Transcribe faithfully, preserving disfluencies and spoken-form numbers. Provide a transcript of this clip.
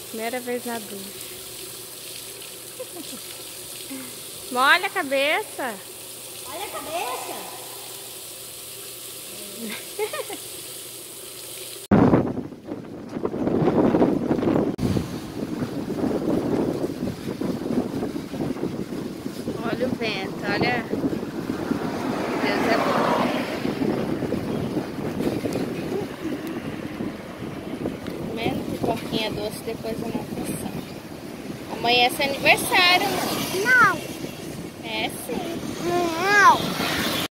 Primeira vez na ducha. Molha a cabeça. Olha a cabeça. Olha o vento, olha. Deus é bom. Comendo pipoquinha doce depois da natação. Amanhã é seu aniversário, mãe. Não. É sim. Não.